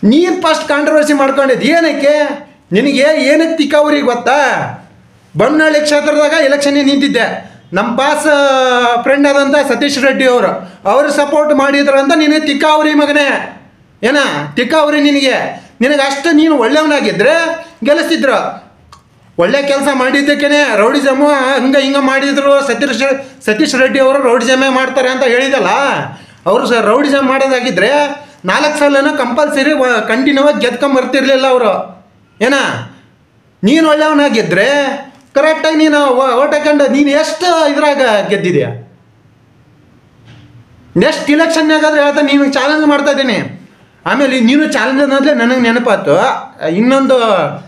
ನೀನು first controversy ಮಾಡ್ಕೊಂಡಿದ್ದು ಏನಕ್ಕೆ? ನಿನಗೆ ಏನಕ್ಕೆ ತಿಕ್ಕವ್ರಿಗೆ ಗೊತ್ತಾ? ಬೊಮ್ಮನಹಳ್ಳಿ ಕ್ಷೇತ್ರದಾಗ ಎಲೆಕ್ಷನ್ಗೆ ನಿಂತಿದ್ದೆ. ನಮ್ಮ ಪಾಸ್ ಫ್ರೆಂಡ್ ಆದಂಥ ಸತೀಶ್ ರೆಡ್ಡಿ ಅವರು ಸಪೋರ್ಟ್ ಮಾಡಿದ್ರು ಅಂತ ನಿನಗೆ ತಿಕ್ಕಾವ್ರಿ ಮಗನೇ. ಏನ ತಿಕ್ಕಾವ್ರಿ ನಿನಗೆ ಅಷ್ಟು ನೀನು ಒಳ್ಳೆಯವನಾಗಿದ್ದರೆ ಗೆಲ್ಲಿಸ್ತಿದ್ರು. ಒಳ್ಳೆ ಕೆಲಸ ಮಾಡಿದ್ದಕ್ಕೇ ರೌಡಿಸಮು ಹಿಂಗೆ ಮಾಡಿದ್ರು. ಸತೀಶ್ ರೆಡ್ಡಿ ಅವರು ರೌಡಿಸಮೇ ಮಾಡ್ತಾರೆ ಅಂತ ಹೇಳಿದಲ್ಲ, ಅವರು ರೌಡಿಸಮ್ ಮಾಡೋದಾಗಿದ್ದರೆ 4 ಸಲನೂ ಕಂಪಲ್ಸರಿ ಕಂಟಿನ್ಯೂ ಆಗಿ ಗೆದ್ಕೊಂಬರ್ತಿರ್ಲಿಲ್ಲ ಅವರು. ಏನ ನೀನು ಒಳ್ಳೆಯವನಾಗಿದ್ದರೆ ಕರೆಕ್ಟಾಗಿ ನೀನು ಓಟ್ ಹಾಕೊಂಡು ನೀನು ಎಷ್ಟು ಇದ್ರಾಗ ಗೆದ್ದಿದ್ಯಾ? ನೆಕ್ಸ್ಟ್ ಇಲೆಕ್ಷನ್ನಾಗಾದ್ರೆ ಹೇಳ್ತಾ ನೀನು ಚಾಲೆಂಜ್ ಮಾಡ್ತಾ ಇದ್ದೀನಿ. ಆಮೇಲೆ ನೀನು ಚಾಲೆಂಜ್ ಅನ್ನೋದ್ಲೆ ನನಗೆ ನೆನಪಾಯ್ತು. ಇನ್ನೊಂದು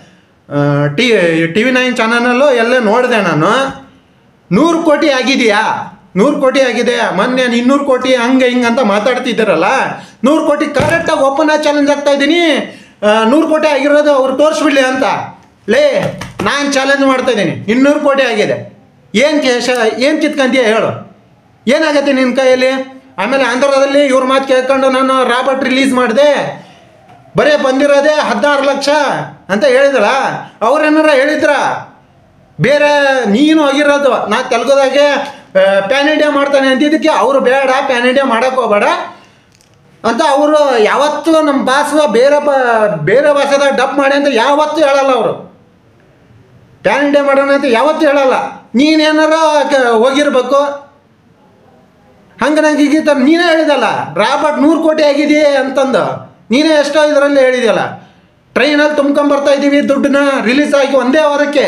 TV9 ಚಾನಲಲ್ಲೂ ಎಲ್ಲ ನೋಡಿದೆ ನಾನು. 100 ಕೋಟಿ ಆಗಿದೆಯಾ? 100 ಕೋಟಿ ಆಗಿದೆ. ಮೊನ್ನೆ 200 ಕೋಟಿ ಹಂಗೆ ಹಿಂಗೆ ಅಂತ ಮಾತಾಡ್ತಿದ್ದಾರಲ್ಲ, 100 ಕೋಟಿ ಕರೆಕ್ಟಾಗಿ ಓಪನ್ ಆಗಿ ಚಾಲೆಂಜ್ ಆಗ್ತಾ ಇದ್ದೀನಿ. 100 ಕೋಟಿ ಆಗಿರೋದು ಅವ್ರು ತೋರಿಸ್ಬಿಡ್ಲಿ ಅಂತ. ನಾನು ಚಾಲೆಂಜ್ ಮಾಡ್ತಾ ಇದ್ದೀನಿ. 200 ಕೋಟಿ ಆಗಿದೆ. ಏನು ಕಿತ್ಕೊಂತೀಯ ಹೇಳು? ಏನಾಗತ್ತೆ ನಿನ್ನ ಕೈಯಲ್ಲಿ? ಆಮೇಲೆ ಆಂಧ್ರದಲ್ಲಿ ಇವ್ರ ಮಾತು ಕೇಳ್ಕೊಂಡು ನಾನು ರಾಬರ್ಟ್ ರಿಲೀಸ್ ಮಾಡಿದೆ, ಬರೀ ಬಂದಿರೋದೇ 16 ಲಕ್ಷ ಅಂತ ಹೇಳಿದಲ್ಲ. ಅವ್ರೇನಾರ ಹೇಳಿದ್ರ? ಬೇರೆ ನೀನು ಹೋಗಿರೋದು ನಾ ತೆಲುಗುದಾಗೆ ಪ್ಯಾನ್ ಇಂಡಿಯಾ ಮಾಡ್ತಾನೆ ಅಂತಿದ್ದಕ್ಕೆ ಅವರು ಬೇಡ ಪ್ಯಾನ್ ಇಂಡಿಯಾ ಮಾಡೋಕ್ಕೆ ಹೋಗಬೇಡ ಅಂತ ಅವರು ಯಾವತ್ತೂ ನಮ್ಮ ಭಾಷೆ ಬೇರೆ ಭಾಷೆದಾಗ ಡಬ್ ಮಾಡಿ ಅಂತ ಯಾವತ್ತೂ ಹೇಳಲ್ಲ. ಅವರು ಪ್ಯಾನ್ ಇಂಡಿಯಾ ಮಾಡೋಣ ಅಂತ ಯಾವತ್ತೂ ಹೇಳಲ್ಲ. ನೀನೇನಾರ ಹೋಗಿರ್ಬೇಕು. ಹಂಗೆ ನಂಗೆ ಈಗೀತ ನೀನೇ ಹೇಳಿದಲ್ಲ ರಾಬರ್ಟ್ 100 ಕೋಟಿ ಆಗಿದೆ ಅಂತಂದು. ನೀನೇ ಎಷ್ಟೋ ಇದರಲ್ಲಿ ಹೇಳಿದೆಯಲ್ಲ. ಟ್ರೈನಲ್ಲಿ ತುಂಬ್ಕೊಂಬರ್ತಾ ಇದ್ದೀವಿ ದುಡ್ಡನ್ನ, ರಿಲೀಸ್ ಆಗಿ ಒಂದೇ ವಾರಕ್ಕೆ.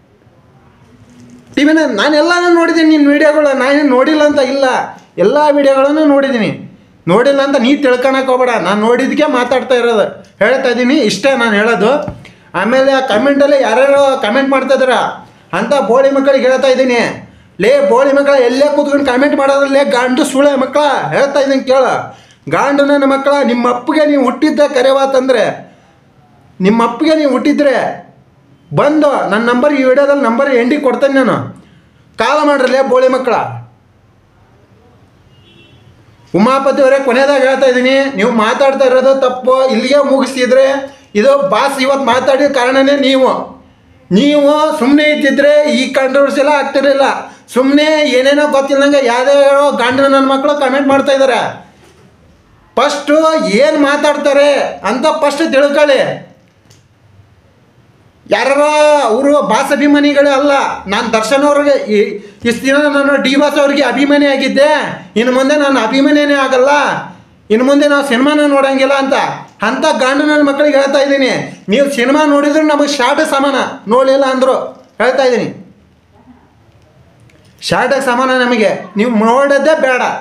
ಟಿವಿನ ನಾನೆಲ್ಲನೂ ನೋಡಿದ್ದೀನಿ. ನಿನ್ನ ವೀಡಿಯೋಗಳು ನಾನೇನು ನೋಡಿಲ್ಲ ಅಂತ ಇಲ್ಲ, ಎಲ್ಲ ವೀಡಿಯೋಗಳನ್ನು ನೋಡಿದ್ದೀನಿ. ನೋಡಿಲ್ಲ ಅಂತ ನೀ ತಿಳ್ಕೊಳಕ್ಕೆ ಹೋಗ್ಬೇಡ. ನಾನು ನೋಡಿದ್ದಕ್ಕೆ ಮಾತಾಡ್ತಾ ಇರೋದು, ಹೇಳ್ತಾ ಇದ್ದೀನಿ. ಇಷ್ಟೇ ನಾನು ಹೇಳೋದು. ಆಮೇಲೆ ಆ ಕಮೆಂಟಲ್ಲಿ ಯಾರ್ಯಾರು ಕಮೆಂಟ್ ಮಾಡ್ತಾಯಿದಾರ ಅಂತ ಬೋಳಿ ಮಕ್ಕಳಿಗೆ ಹೇಳ್ತಾ ಇದ್ದೀನಿ. ಬೋಳಿ ಮಕ್ಕಳ ಎಲ್ಲೇ ಕೂತ್ಕೊಂಡು ಕಮೆಂಟ್ ಮಾಡೋದ್ರಲ್ಲೇ ಗಾಂಡು ಸುಳೆ ಮಕ್ಕಳ ಹೇಳ್ತಾ ಇದ್ದೀನಿ ಕೇಳ. ಗಾಂಡು ನನ್ನ ಮಕ್ಕಳ, ನಿಮ್ಮ ಅಪ್ಪಗೆ ನೀವು ಹುಟ್ಟಿದ್ದ ಕರೆವಾತಂದರೆ, ನಿಮ್ಮ ಅಪ್ಪಗೆ ನೀವು ಹುಟ್ಟಿದ್ರೆ ಬಂದು ನನ್ನ ನಂಬರ್ ಈ ವಿಡಿಯೋದಲ್ಲಿ ನಂಬರ್ ಎಂಡಿಗೆ ಕೊಡ್ತೇನೆ ನಾನು. ಕಾಲ್ ಮಾಡ್ರಲ್ಲೇ ಬೋಳಿ ಮಕ್ಕಳ. ಉಮಾಪತಿ ಅವರೇ ಕೊನೆಯದಾಗ ಹೇಳ್ತಾ ಇದ್ದೀನಿ, ನೀವು ಮಾತಾಡ್ತಾ ಇರೋದು ತಪ್ಪು. ಇಲ್ಲಿಗೆ ಮುಗಿಸಿದ್ರೆ ಇದು ಬಾಸ್ ಇವತ್ತು ಮಾತಾಡಿದ ಕಾರಣನೇ ನೀವು ಸುಮ್ಮನೆ ಇದ್ದಿದ್ರೆ ಈ ಕಾಂಟ್ರವರ್ಸಿ ಎಲ್ಲ ಆಗ್ತಿರಲಿಲ್ಲ. ಸುಮ್ಮನೆ ಏನೇನೋ ಗೊತ್ತಿಲ್ಲಂಗೆ ಯಾವುದೇ ಗಾಂಡು ನನ್ನ ಮಕ್ಕಳು ಕಮೆಂಟ್ ಮಾಡ್ತಾ ಇದ್ದಾರೆ. ಫಸ್ಟು ಏನು ಮಾತಾಡ್ತಾರೆ ಅಂತ ಫಸ್ಟ್ ತಿಳ್ಕೊಳ್ಳಿ. ಯಾರು ಅವರು ಬಾಸ್ ಅಭಿಮಾನಿಗಳೇ ಅಲ್ಲ. ನಾನು ದರ್ಶನ್ ಅವ್ರಿಗೆ ಇಷ್ಟು ದಿನ ನಾನು ಡಿ ಬಾಸ್ ಅವ್ರಿಗೆ ಅಭಿಮಾನಿ ಆಗಿದ್ದೆ, ಇನ್ನು ಮುಂದೆ ನಾನು ಅಭಿಮಾನಿನೇ ಆಗಲ್ಲ, ಇನ್ನು ಮುಂದೆ ನಾವು ಸಿನಿಮಾನ ನೋಡೋಂಗಿಲ್ಲ ಅಂತ ಗಾಂಡು ನನ್ನ ಮಕ್ಕಳಿಗೆ ಹೇಳ್ತಾ ಇದ್ದೀನಿ. ನೀವು ಸಿನಿಮಾ ನೋಡಿದ್ರೆ ನಮಗೆ ಶಾರ್ಟ್ ಸಮಾನ, ನೋಡಲಿಲ್ಲ ಅಂದರು ಹೇಳ್ತಾ ಇದ್ದೀನಿ. ಶಾರ್ಟಿಗೆ ಸಮಾನ ನಮಗೆ. ನೀವು ನೋಡೋದೇ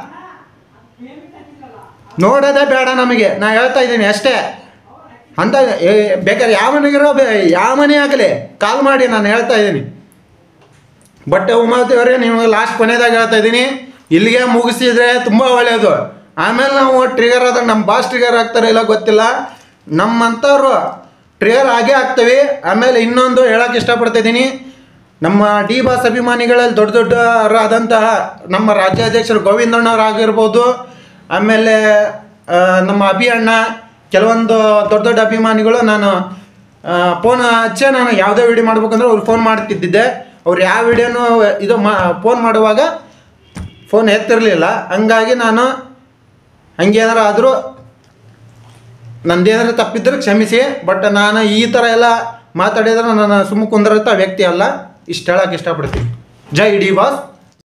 ಬೇಡ ನಮಗೆ. ನಾನು ಹೇಳ್ತಾ ಇದ್ದೀನಿ ಅಷ್ಟೇ. ಅಂತ ಬೇಕಾದ್ರೆ ಯಾವ ಮನೆ ಆಗಲಿ ಕಾಲ್ ಮಾಡಿ ನಾನು ಹೇಳ್ತಾ ಇದ್ದೀನಿ. ಬಟ್ ಉಮಾವತಿ ಅವರೇ, ನೀವು ಲಾಸ್ಟ್ ಕೊನೆಯದಾಗ ಹೇಳ್ತಾ ಇದ್ದೀನಿ, ಇಲ್ಲಿಗೆ ಮುಗಿಸಿದ್ರೆ ತುಂಬ ಒಳ್ಳೆಯದು. ಆಮೇಲೆ ನಾವು ಟ್ರಿಗರ್ ಆದಾಗ ನಮ್ಮ ಬಾಸ್ ಟ್ರಿಗರ್ ಆಗ್ತಾರೆ ಇಲ್ಲ ಗೊತ್ತಿಲ್ಲ, ನಮ್ಮಂಥವ್ರು ಟ್ರಿಗರ್ ಆಗೇ ಆಗ್ತೀವಿ. ಆಮೇಲೆ ಇನ್ನೊಂದು ಹೇಳೋಕ್ಕೆ ಇಷ್ಟಪಡ್ತಾಯಿದ್ದೀನಿ, ನಮ್ಮ ಡಿ ಬಾಸ್ ಅಭಿಮಾನಿಗಳಲ್ಲಿ ದೊಡ್ಡವರಾದಂತಹ ನಮ್ಮ ರಾಜ್ಯಾಧ್ಯಕ್ಷರು ಗೋವಿಂದಣ್ಣವ್ರಾಗಿರ್ಬೋದು, ಆಮೇಲೆ ನಮ್ಮ ಅಭಿ ಅಣ್ಣ, ಕೆಲವೊಂದು ದೊಡ್ಡ ಅಭಿಮಾನಿಗಳು ನಾನು ಫೋನ್ ಹಚ್ಚೆ ನಾನು ಯಾವುದೇ ವೀಡಿಯೋ ಮಾಡ್ಬೇಕಂದ್ರೆ ಅವ್ರು ಫೋನ್ ಮಾಡ್ತಿದ್ದಿದ್ದೆ. ಅವ್ರು ಯಾವ ವೀಡಿಯೋನು ಫೋನ್ ಮಾಡುವಾಗ ಫೋನ್ ಎತ್ತಿರಲಿಲ್ಲ. ಹಂಗಾಗಿ ನಾನು ಹಂಗೇನಾರು ಆದರೂ ನಂದೇನಾರು ತಪ್ಪಿದ್ರೆ ಕ್ಷಮಿಸಿ. ಬಟ್ ನಾನು ಈ ಥರ ಎಲ್ಲ ಮಾತಾಡಿದ್ರೆ ನಾನು ಸುಮ್ಮ ಕುಂದಿರಂಥ ವ್ಯಕ್ತಿ ಅಲ್ಲ. ಇಷ್ಟು ಹೇಳೋಕ್ಕೆ ಇಷ್ಟಪಡ್ತೀನಿ. ಜೈ ಡಿ ಬಾಸ್.